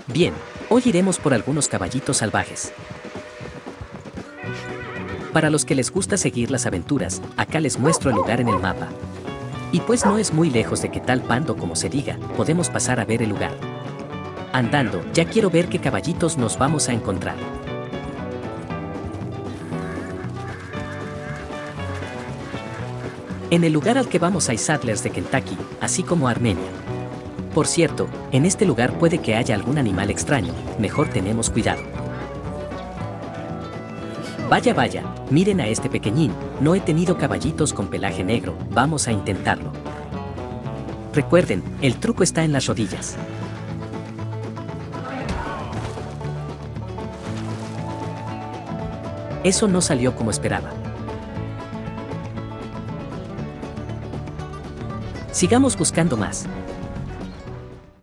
Bien, hoy iremos por algunos caballitos salvajes. Para los que les gusta seguir las aventuras, acá les muestro el lugar en el mapa. Y pues no es muy lejos de que tal pando como se diga, podemos pasar a ver el lugar. Andando, ya quiero ver qué caballitos nos vamos a encontrar. En el lugar al que vamos hay Sadlers de Kentucky, así como Armenia. Por cierto, en este lugar puede que haya algún animal extraño, mejor tenemos cuidado. Vaya vaya, miren a este pequeñín, no he tenido caballitos con pelaje negro, vamos a intentarlo. Recuerden, el truco está en las rodillas. Eso no salió como esperaba. Sigamos buscando más.